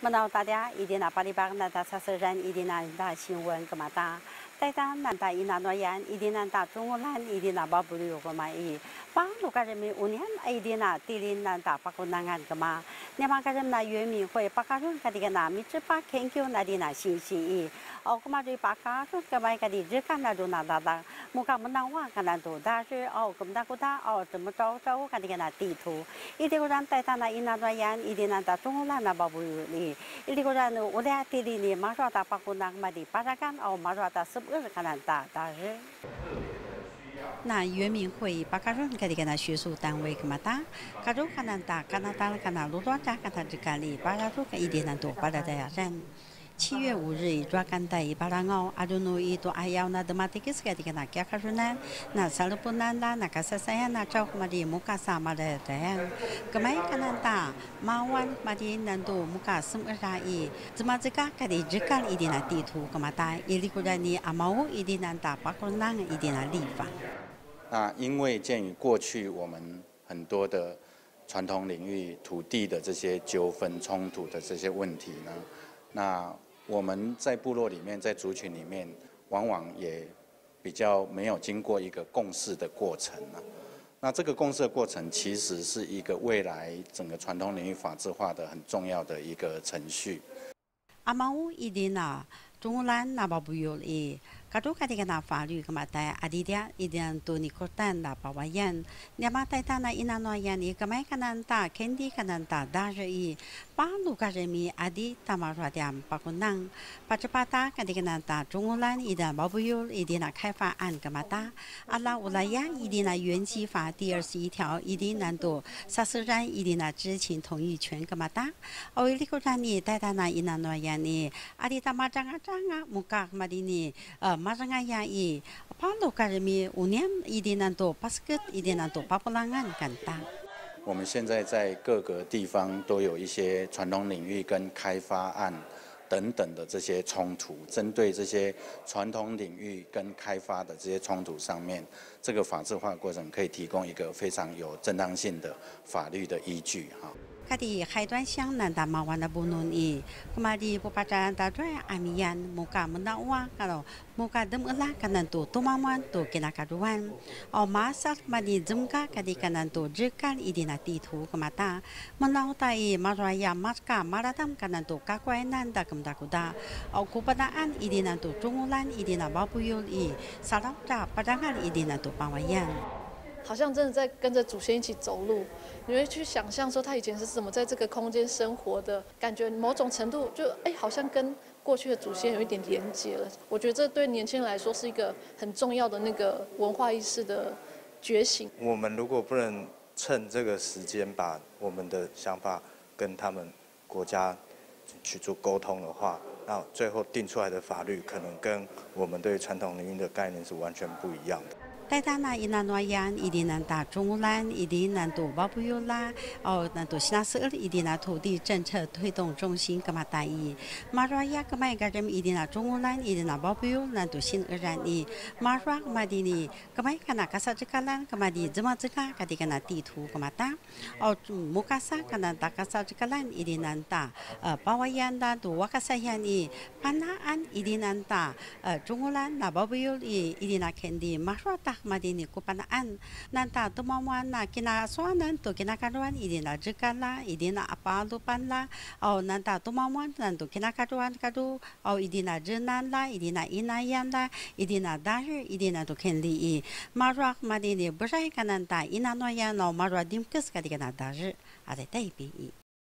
menau tada idina palibag na sasaran idina da sinwan kamata. Taita nanta ina noyan idina da tungulan idina babulu kamai. Pang lukaremi unian idina tilin nanta pakunangan kama. Nyamakasem na yumi hui pakarun kadigana mitripa kenkyo na dina sinsi. O kumari pakarun kamai kadi jikan na duna dada. Muka menawa kananto dashi o kumdakuta o temuto so kadigana titu. Idikuran taita na ina noyan idina da tungulan na babulu ni. Idikuran udah tilini marwata pakunang madi parakan o marwata sebur kananta dashi. 那原民会巴卡伦格的个那学术单位个嘛哒，卡住卡南达加拿大个那路多扎个他只干哩，巴拉多个一点难多巴拉的呀人。7月5日，抓干带巴拉奥阿鲁努伊多阿要那德马提克斯个的个那加卡伦南，那萨鲁布南啦，那卡萨塞呀那招马的木卡萨马的的样，个买加拿大马湾马的南多木卡什么啥伊，怎么这个个的只干一点那地图个嘛哒，伊里个人呢阿毛一点那大巴克南一点那地方。 那因为鉴于过去我们很多的传统领域土地的这些纠纷冲突的这些问题呢，那我们在部落里面，在族群里面，往往也比较没有经过一个共识的过程啊。那这个共识的过程，其实是一个未来整个传统领域法制化的很重要的一个程序。 阿毛一定呐，中兰那不有哩。 Kado kadi kana falu kamata adidia idian to ni kortan na pawayan nyamata ta na inanoyan i kamay kananta kendi kananta daji palu karemi adi tamaradiam pakunang pachapata kadi kananta jungulan idan babuyul idina 开发案 kamata ala ulaya idina 原基法第21条 idina 多萨斯然 idina 知情同意权 kamata o ilikotani taitana inanoyan ni adi tamaranga janga muka madini Masangaya Apollo Karemi Union 一定能多 basket 一定能多巴布朗安干大。 我们现在在各个地方都有一些传统领域跟开发案等等的这些冲突，针对这些传统领域跟开发的这些冲突上面，这个法制化过程可以提供一个非常有正当性的法律的依据哈。 Kadi haiduan siang nanda mawana bunun i kumadi pupacaran tadra amian muka menawa kalau muka demela kanan tu tumaman tu kinakaduan o masak madi jemka kadi kanan tu jekan idina titu kemata menau tai maraya maska maratam kanan tu kakwai nanda kemdakuda o kupadaan idina tu tungulan idina babuyul i sarapta padangan idina tu pawayan. 好像真的在跟着祖先一起走路，你会去想象说他以前是怎么在这个空间生活的，感觉某种程度就好像跟过去的祖先有一点连结了。我觉得这对年轻人来说是一个很重要的那个文化意识的觉醒。 我们如果不能趁这个时间把我们的想法跟他们国家去做沟通的话，那最后定出来的法律可能跟我们对传统领域的概念是完全不一样的。 Taitana inanoyan idinanta jungulan idinanto babuyula o nanto sinasel idina 土地政策推动中心 kamatai maraya kamai gadam idina jungulan idina babuyul nanto sin erani marak madini kamai kana kasajikalan kamadi jemajika kadikana titu kamata o mukasa kana takasajikalan idinanta pawayanda to wakasayani panaan idinanta jungulan na babuyul idina kendi marata Madini kupanaan nanta tumawan na kinaswanan to kinakaruan idina jikala idina apalupan la o nanta tumawan nanto kinakaruan kadu o idina jenan la idina inayan la idina dahir idina to kenli marak madini berai kananta inanoyan o marak dimkes kadikana dahir ada taipi